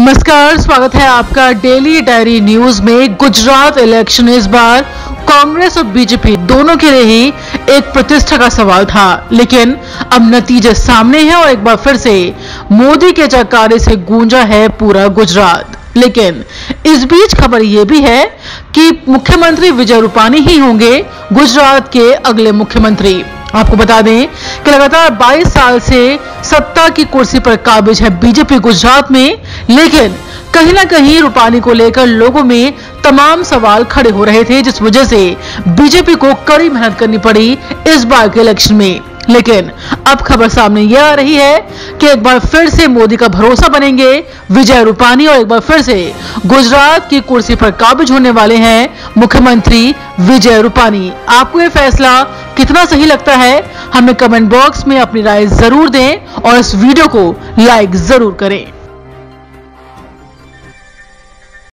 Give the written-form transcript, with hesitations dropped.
नमस्कार, स्वागत है आपका डेली डायरी न्यूज में। गुजरात इलेक्शन इस बार कांग्रेस और बीजेपी दोनों के लिए ही एक प्रतिष्ठा का सवाल था, लेकिन अब नतीजे सामने हैं और एक बार फिर से मोदी के जयकारे से गूंजा है पूरा गुजरात। लेकिन इस बीच खबर यह भी है कि मुख्यमंत्री विजय रूपानी ही होंगे गुजरात के अगले मुख्यमंत्री। आपको बता दें कि लगातार 22 साल से सत्ता की कुर्सी पर काबिज है बीजेपी गुजरात में, लेकिन कहीं ना कहीं रूपानी को लेकर लोगों में तमाम सवाल खड़े हो रहे थे, जिस वजह से बीजेपी को कड़ी मेहनत करनी पड़ी इस बार के इलेक्शन में। लेकिन अब खबर सामने यह आ रही है कि एक बार फिर से मोदी का भरोसा बनेंगे विजय रूपानी और एक बार फिर से गुजरात की कुर्सी पर काबिज होने वाले हैं मुख्यमंत्री विजय रूपानी। आपको यह फैसला कितना सही लगता है, हमें कमेंट बॉक्स में अपनी राय जरूर दें और इस वीडियो को लाइक जरूर करें।